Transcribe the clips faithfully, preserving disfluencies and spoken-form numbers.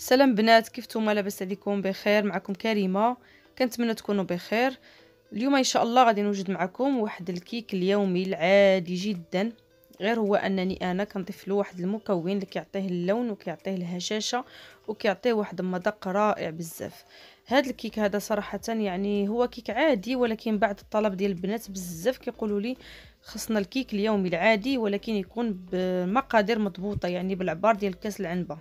سلام بنات، كيف نتوما؟ لاباس عليكم؟ بخير؟ معكم كريمه، كنتمنى تكونوا بخير. اليوم ان شاء الله غادي نوجد معكم واحد الكيك اليومي العادي جدا، غير هو انني انا كنضيف له واحد المكون اللي كيعطيه اللون وكيعطيه الهشاشه وكيعطيه واحد المذاق رائع بزاف. هذا الكيك هذا صراحه يعني هو كيك عادي، ولكن بعد الطلب ديال البنات بزاف كيقولوا لي خصنا الكيك اليومي العادي ولكن يكون بمقادير مضبوطه، يعني بالعبار ديال كاس العنبه.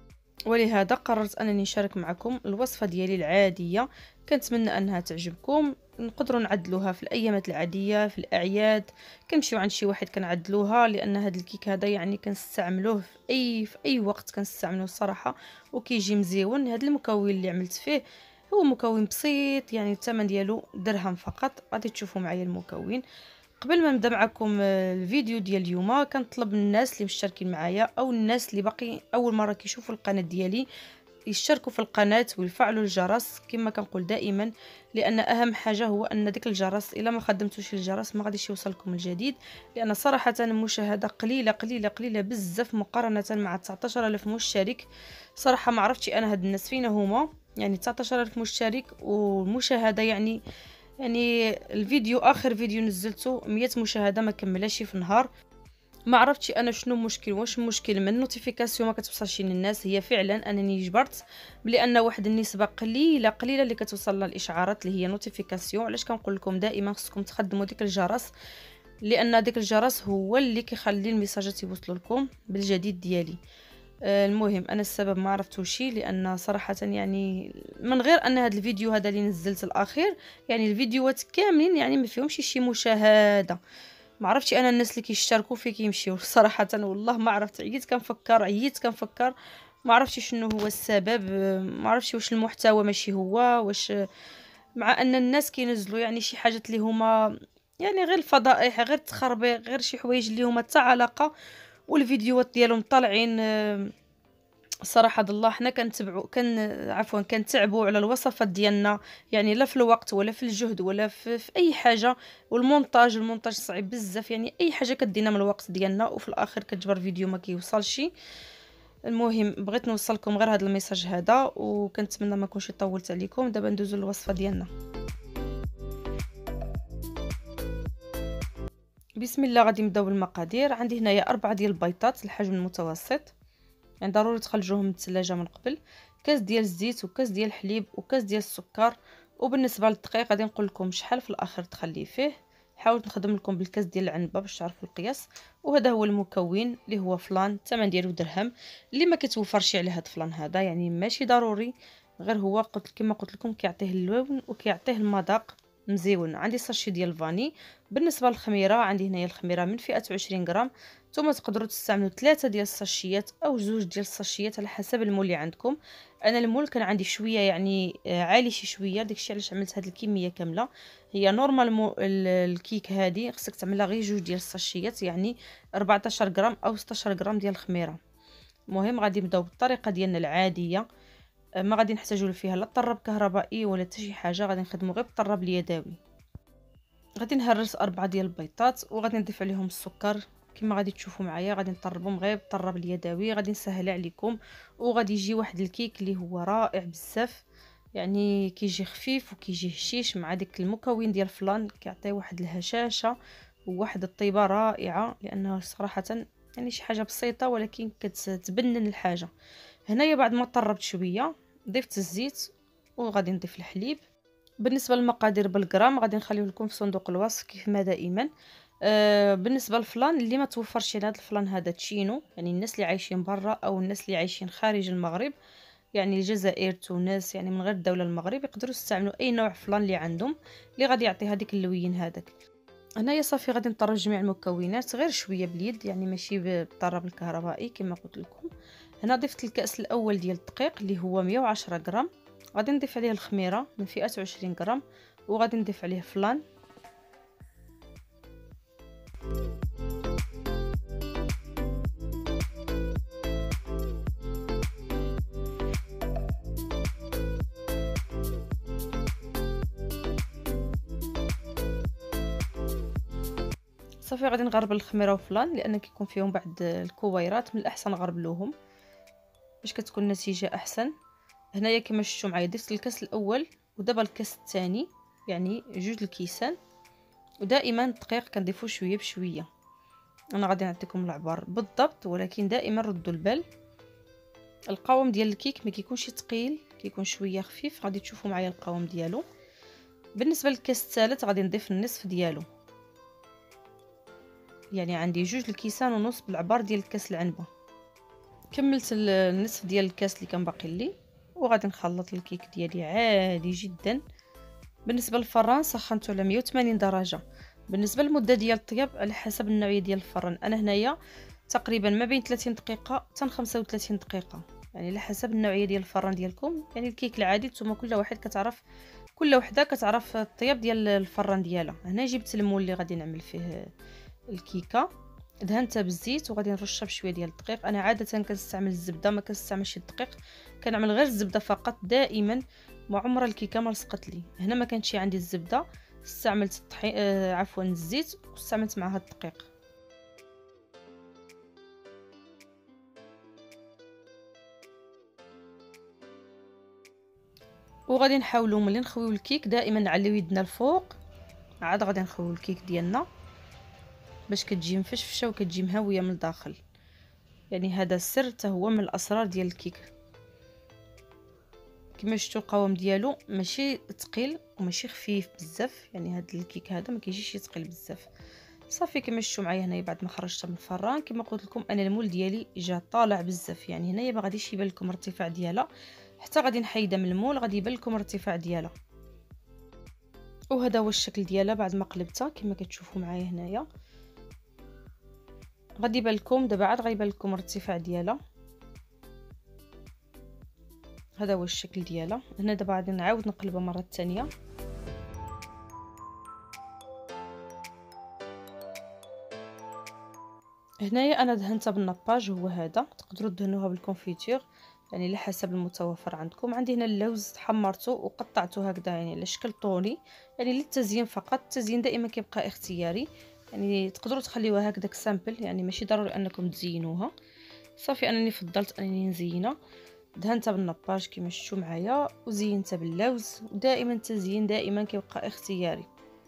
ولهذا قررت انني نشارك معكم الوصفه ديالي العاديه، كنتمنى انها تعجبكم. نقدروا نعدلوها في الايامات العاديه، في الاعياد كنمشيو عند شي واحد كنعدلوها، لان هذا الكيك هذا يعني كنستعملوه في اي في اي وقت كنستعملوه الصراحه، وكيجي مزيون. هذا المكون اللي عملت فيه هو مكون بسيط، يعني الثمن ديالو درهم فقط. غادي تشوفوا معايا المكون. قبل ما نبدا معكم الفيديو ديال اليوم، كنطلب من الناس اللي مشتركين معايا او الناس اللي باقي اول مره كيشوفوا القناه ديالي يشتركوا في القناه ويفعلوا الجرس كما كنقول دائما، لان اهم حاجه هو ان ديك الجرس الا ما خدمتوش الجرس ما غاديش يوصلكم الجديد، لان صراحه المشاهده قليله قليله قليله بزاف مقارنه مع تسعطاش ألف مشترك. صراحه ما عرفتش انا هاد الناس فين هما، يعني تسعطاش ألف مشترك والمشاهده يعني يعني الفيديو اخر فيديو نزلته مية مشاهده ما كملهاش في نهار. ما عرفتش انا شنو المشكل، واش المشكل من النوتيفيكاسيون ما كتوصلش للناس؟ هي فعلا انني جبرت بان واحد النسبه قليله قليله اللي كتوصل لها الاشعارات اللي هي نوتيفيكاسيون. علاش كنقول لكم دائما خصكم تخدموا ديك الجرس، لان ديك الجرس هو اللي كيخلي الميساجات يوصلوا لكم بالجديد ديالي. المهم انا السبب ما عرفتوش، لان صراحه يعني من غير ان هذا الفيديو هذا اللي نزلت الاخير، يعني الفيديوهات كاملين يعني ما فيهمش شي مشاهده. ما عرفتش انا الناس اللي كيشتركوا فيه كيمشيو صراحه، والله ما عرفت. عييت كنفكر عييت كنفكر ما عرفتش شنو هو السبب. ما عرفتش واش المحتوى ماشي هو، واش مع ان الناس كينزلوا يعني شي حاجات اللي هما يعني غير الفضائح، غير تخربيق، غير شي حوايج اللي هما حتى علاقه، والفيديوهات ديالهم طالعين. صراحه الله حنا كنتبعوا كن عفوا كنتعبوا على الوصفات ديالنا، يعني لا في الوقت ولا في الجهد ولا في, في اي حاجه. والمونتاج المونتاج صعيب بزاف، يعني اي حاجه كدينا من الوقت ديالنا وفي الاخر كتجبر فيديو ما كيوصلش. المهم بغيت نوصلكم غير هذا الميساج هذا، وكنتمنى ما نكونش طولت عليكم. دابا ندوزو للوصفه ديالنا. بسم الله. غادي نبداو بالمقادير. عندي هنايا أربعة ديال البيضات الحجم المتوسط، يعني ضروري تخرجوهم من الثلاجه من قبل. كاس ديال الزيت وكاس ديال الحليب وكاس ديال السكر. وبالنسبه للدقيق غادي نقول لكم شحال في الاخر تخليه فيه. حاولت نخدم لكم بالكاس ديال العنبه باش تعرفوا القياس. وهذا هو المكون اللي هو فلان، الثمن ديالو درهم، اللي ما كتوفرش عليه هذا الفلان هذا، يعني ماشي ضروري، غير هو قلت كما قلت لكم كيعطيه اللون وكيعطيه المذاق مزيون. عندي ساشي ديال الفاني. بالنسبه للخميره عندي هنايا الخميره من فئه عشرين غرام. نتوما تقدروا تستعملوا ثلاثه ديال الساشيات او جوج ديال الساشيات على حسب المول اللي عندكم. انا المول كان عندي شويه يعني عالي شي شويه، داكشي علاش عملت هذه الكميه كامله. هي نورمال مو الكيك هذه خصك تعملها غير جوج ديال الساشيات، يعني أربعطاش غرام او ستطاش غرام ديال الخميره. المهم غادي نبداو بالطريقه ديالنا العاديه، ما غادي نحتاجوا فيها لا طراب كهربائي ولا حتى شي حاجه، غادي نخدموا غير بالطراب اليدوي. غادي نهرس أربعة ديال البيضات وغادي نضيف عليهم السكر كما غادي تشوفوا معايا. غادي نطربهم غير بالطراب اليدوي، غادي نسهل عليكم، وغادي يجي واحد الكيك اللي هو رائع بزاف، يعني كيجي خفيف وكيجي هشيش مع ديك المكون ديال فلان، كيعطي واحد الهشاشه وواحد الطيبه رائعه، لانه صراحه يعني شي حاجه بسيطه ولكن كتبنن الحاجه. هنايا بعد ما طربت شويه ضفت الزيت وغادي نضيف الحليب. بالنسبه للمقادير بالغرام غادي نخليه لكم في صندوق الوصف كيف ما دائما. آه بالنسبه للفلان اللي ما توفرش هذا الفلان هذا تشينو، يعني الناس اللي عايشين برا او الناس اللي عايشين خارج المغرب، يعني الجزائر تونس، يعني من غير الدوله المغرب، يقدروا يستعملوا اي نوع فلان اللي عندهم اللي غادي يعطي هذيك اللوين هذاك. هنايا صافي غادي نطرج جميع المكونات غير شويه باليد، يعني ماشي بالطراب الكهربائي كما قلت لكم. هنا ضفت الكاس الاول ديال الدقيق اللي هو مية وعشرة غرام. غادي نضيف عليه الخميره من فئه عشرين غرام، وغادي نضيف عليه فلان. صافي غادي نغربل الخميره وفلان، لان كيكون فيهم بعض الكويرات من الاحسن نغربلوهم. باش كتكون النتيجه احسن. هنايا كما شفتوا معايا درت الكاس الاول ودابا الكاس الثاني، يعني جوج الكيسان. ودائما الدقيق كنضيفو شويه بشويه. انا غادي نعطيكم العبار بالضبط، ولكن دائما ردوا البال. القوام ديال الكيك ما كيكونش ثقيل، كيكون شويه خفيف. غادي تشوفوا معايا القوام ديالو. بالنسبه للكاس الثالث غادي نضيف النصف ديالو، يعني عندي جوج الكيسان ونص بالعبار ديال الكاس العنبه. كملت النصف ديال الكاس اللي كان باقي لي، وغادي نخلط الكيك ديالي عادي جدا. بالنسبه للفران سخنته على مية وثمانين درجه. بالنسبه للمده ديال الطياب على حسب النوعيه ديال الفران، انا هنايا تقريبا ما بين ثلاثين دقيقه حتى خمسة وثلاثين دقيقه، يعني على حسب النوعيه ديال الفران ديالكم. يعني الكيك العادي نتوما كل واحد كتعرف، كل وحده كتعرف الطياب ديال الفران ديالها. هنا جبت المول اللي غادي نعمل فيه الكيكه، دهنتها بالزيت وغادي نرشها بشويه ديال الدقيق. انا عاده كنستعمل الزبده، ما كنستعملش الدقيق، كنعمل غير الزبده فقط دائما. ما عمر الكيكه ما لصقت لي. هنا ما كانتش عندي الزبده، استعملت الطحين آه عفوا الزيت، واستعملت معها الدقيق. وغادي نحاولوا ملي نخويو الكيك دائما نعليو يدنا الفوق، عاد غادي نخويو الكيك ديالنا باش كتجي مفشفشه وكتجي مهويه من الداخل. يعني هذا السر حتى هو من الاسرار ديال الكيك. كما شفتوا القوام ديالو ماشي ثقيل وماشي خفيف بزاف، يعني هذا الكيك هذا ما كيجيش ثقيل بزاف. صافي كما شفتوا معايا هنايا بعد ما خرجتها من الفران، كما قلت لكم انا المول ديالي جا طالع بزاف، يعني هنايا ما غاديش يبان لكم الارتفاع ديالها، حتى غادي نحيدها من المول غادي يبان لكم الارتفاع ديالها. وهذا هو الشكل ديالها بعد ما قلبتها كما كتشوفوا معايا هنايا. غادي يبان لكم دابا، عاد غيبان لكم الارتفاع ديالها. هذا هو الشكل ديالها. هنا دابا غادي نعاود نقلبها مره ثانيه. هنايا انا دهنتها بالناباج، هو هذا تقدروا تدهنوها بالكونفيتور، يعني على حسب المتوفر عندكم. عندي هنا اللوز حمرته وقطعته هكذا يعني على شكل طولي، يعني للتزيين فقط. التزيين دائما كيبقى اختياري، يعني تقدروا تخليوها هكذاك سامبل، يعني ماشي ضروري انكم تزينوها. صافي انني فضلت انني نزينها. دهنتها بالناباج كما شفتوا معايا، وزينتها باللوز. ودائما التزيين دائما كيبقى اختياري.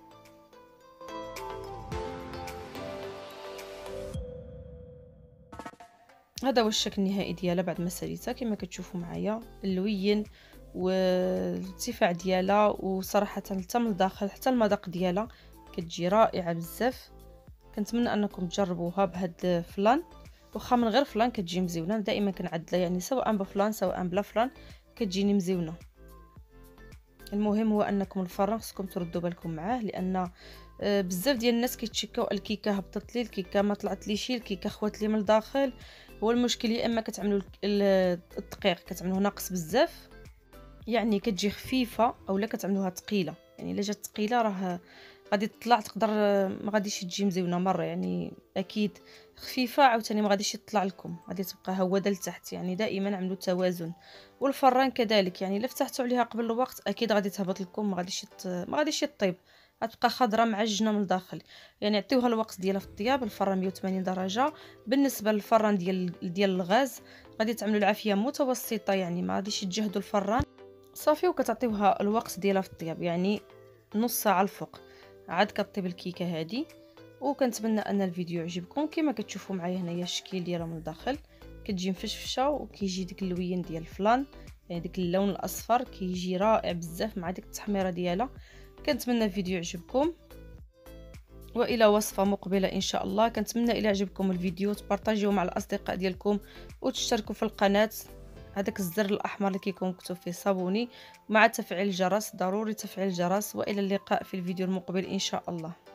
هذا هو الشكل النهائي ديالها بعد ما ساليتها كما كتشوفوا معايا. اللوين والارتفاع ديالها، وصراحه حتى من الداخل حتى المذاق ديالها كتجي رائعه بزاف. كنتمنى انكم تجربوها بهاد الفلان، واخا من غير فلان كتجي مزيونه. دائما كنعدلها يعني سواء بفلان سواء بلا فلان كتجيني مزيونه. المهم هو انكم الفران خصكم تردوا بالكم معاه، لان بزاف ديال الناس كيتشكاو الكيكه هبطت لي، الكيكه ما طلعت ليش، الكيكه خوات لي من الداخل. هو المشكل يا اما كتعملوا الدقيق كتعملوه ناقص بزاف، يعني كتجي خفيفه، اولا كتعملوها ثقيله. يعني الا جات ثقيله راه غادي تطلع تقدر ما غاديش تجي مزيونه مره، يعني اكيد خفيفه عاوتاني ما غاديش يطلع لكم، غادي تبقى هوده لتحت. يعني دائما عملوا توازن. والفران كذلك، يعني الا فتحتوا عليها قبل الوقت اكيد غادي تهبط لكم، ما غاديش يط... ما غاديش يطيب، غتبقى خضره معجنه من الداخل. يعني عطيوها الوقت ديالها في الطياب. الفران مية وثمانين درجه. بالنسبه للفران ديال ديال الغاز غادي تعملوا العافيه متوسطه، يعني ما غاديش تجهدوا الفران. صافي وكتعطيوها الوقت ديالها في الطياب، يعني نص ساعه الفوق عاد كطيب الكيكه هذه. وكنتمنى ان الفيديو يعجبكم. كما كتشوفوا معايا هنايا الشكل ديالها من الداخل كتجي مفشفشه، وكيجي ديك اللوين ديال الفلان، يعني ديك اللون الاصفر كيجي رائع بزاف مع ديك التحميره ديالها. كنتمنى الفيديو يعجبكم، والى وصفه مقبله ان شاء الله. كنتمنى الى عجبكم الفيديو تبارطاجيوه مع الاصدقاء ديالكم، وتشتركوا في القناه، هذاك الزر الاحمر اللي كيكون مكتوب فيه صابوني، مع تفعيل الجرس، ضروري تفعيل الجرس. والى اللقاء في الفيديو المقبل ان شاء الله.